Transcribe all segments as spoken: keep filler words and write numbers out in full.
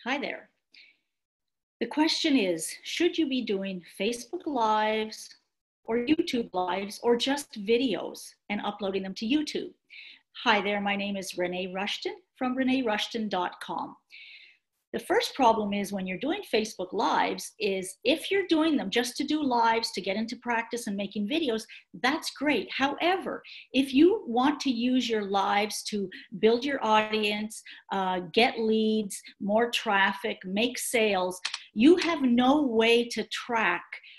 Hi there. The question is, should you be doing Facebook Lives or YouTube Lives or just videos and uploading them to YouTube? Hi there, my name is Renee Rushton from renee rushton dot com. The first problem is when you're doing Facebook Lives is if you're doing them just to do lives, to get into practice and making videos, that's great. However, if you want to use your lives to build your audience, uh, get leads, more traffic, make sales, you have no way to track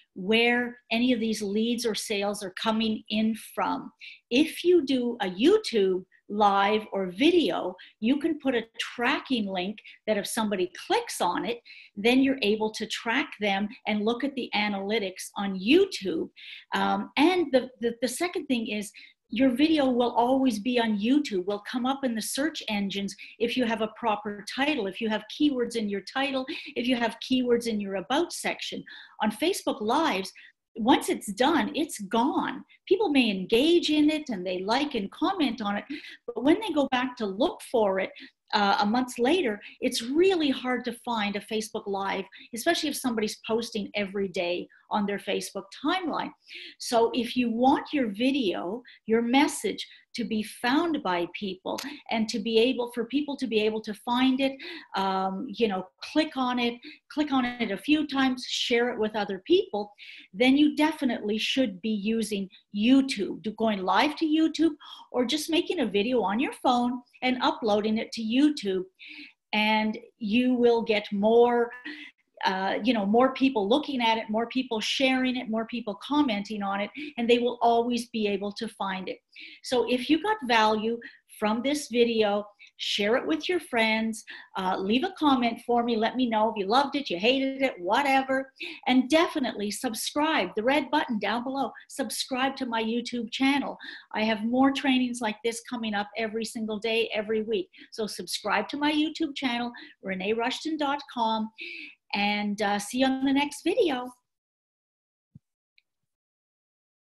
where any of these leads or sales are coming in from. If you do a YouTube live or video, you can put a tracking link that if somebody clicks on it, then you're able to track them and look at the analytics on YouTube. Um, and the, the, the second thing is, your video will always be on YouTube, will come up in the search engines if you have a proper title, if you have keywords in your title, if you have keywords in your About section. On Facebook Lives, once it's done, it's gone. People may engage in it and they like and comment on it, but when they go back to look for it uh, a month later, it's really hard to find a Facebook Live, especially if somebody's posting every day on their Facebook timeline. So if you want your video, your message to be found by people and to be able, for people to be able to find it, um, you know, click on it, click on it a few times, share it with other people, then you definitely should be using YouTube, going live to YouTube, or just making a video on your phone and uploading it to YouTube. And you will get more Uh, you know, more people looking at it, more people sharing it, more people commenting on it, and they will always be able to find it. So if you got value from this video, share it with your friends, uh, leave a comment for me, let me know if you loved it, you hated it, whatever, and definitely subscribe, the red button down below, subscribe to my YouTube channel. I have more trainings like this coming up every single day, every week. So subscribe to my YouTube channel, renee rushton dot com, and uh, see you on the next video.